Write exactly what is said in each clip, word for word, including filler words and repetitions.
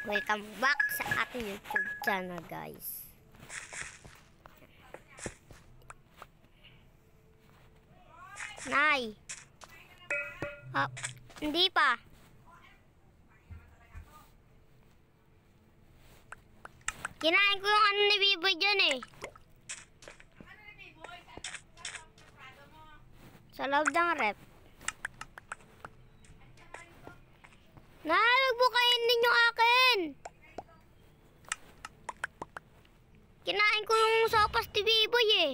Welcome back sa ating YouTube channel, guys. Nay. Ah, hindi pa. Kinain ko yung ano ni Biboy dyan eh. Ano ni Biboy? Saan ang prado mo? Sa loob ng rep. Nay, huwag mo kainin yung akin. Kinain ko yung sopas ni Biboy eh.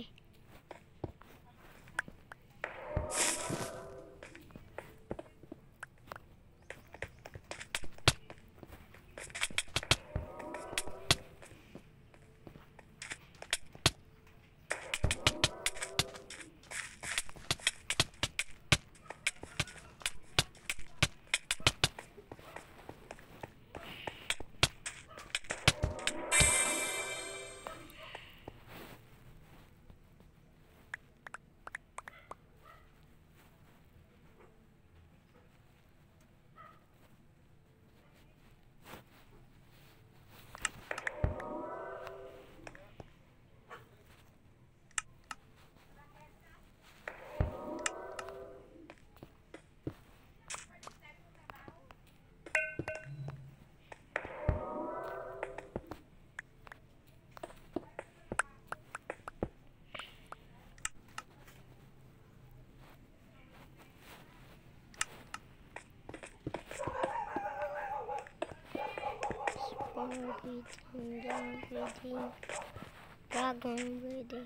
Breathing, down, breathing, dragon breathing.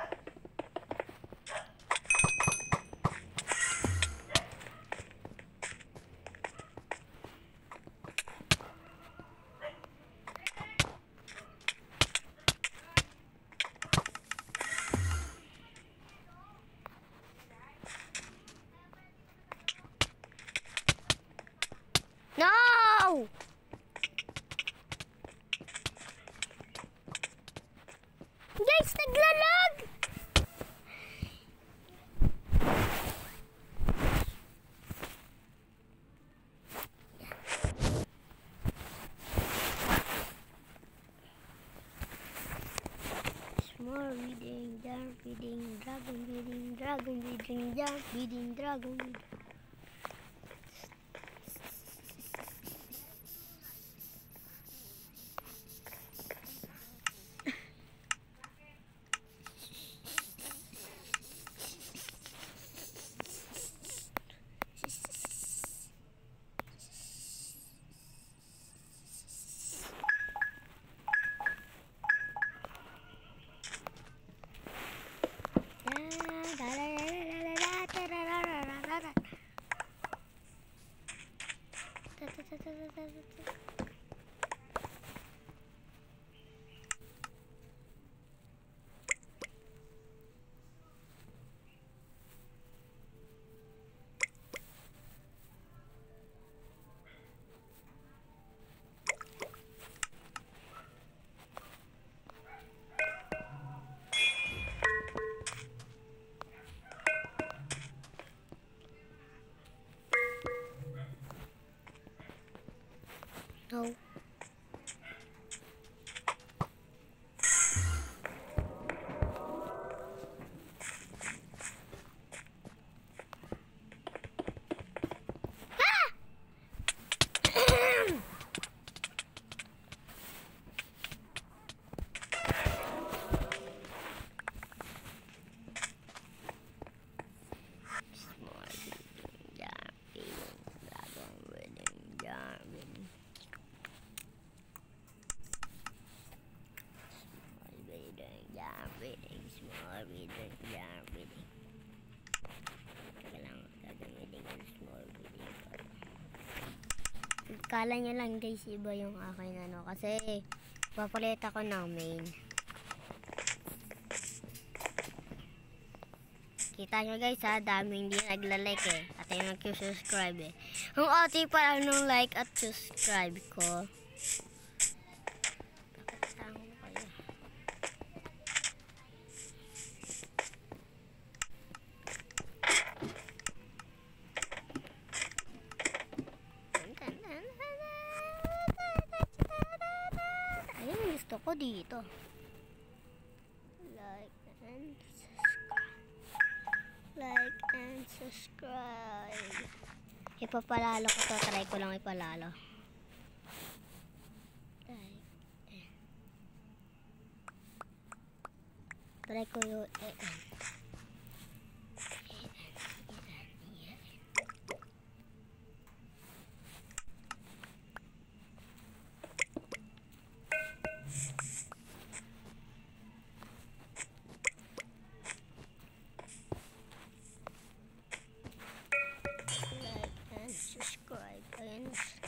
No! Guys, naglalag! Small breeding, jump breeding, dragon breeding, dragon breeding, jump breeding, dragon breeding. No. Breathing, small breathing, yeah, breathing. Teka lang, gagamitin ko yung small breathing. Kala nyo lang guys, iba yung akin ano, kasi papalit ako ng main. Kita nyo guys ha, dami hindi nagla-like eh, at yung nag-subscribe eh. Ang ati pala nung like at subscribe ko. gusto ko dito. Like and subscribe. Like and subscribe. Ipapalalo ko to. Try ko lang ipalalo. Like and. Try ko yung eh, and. Subscribe and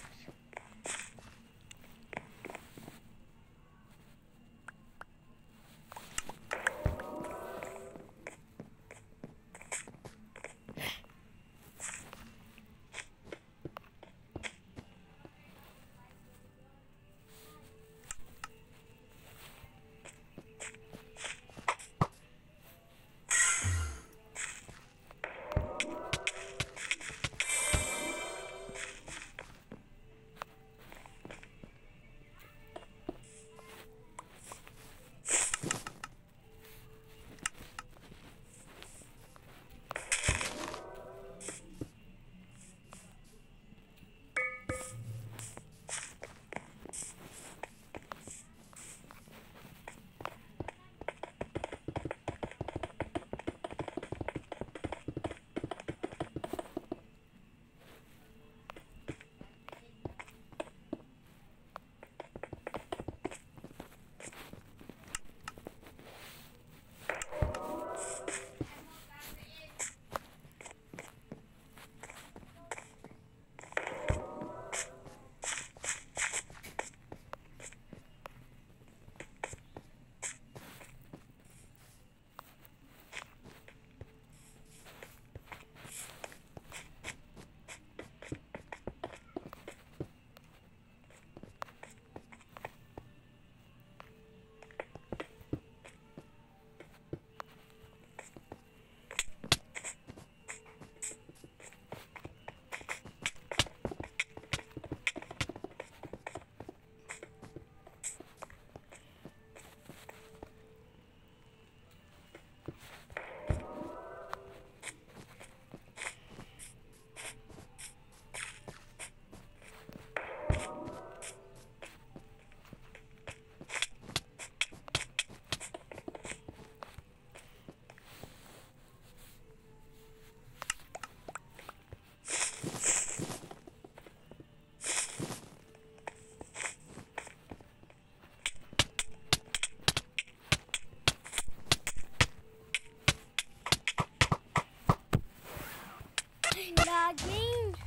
laging.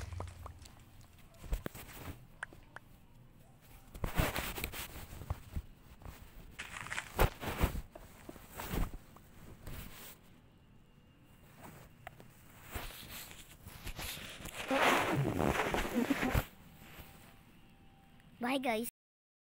Bye guys.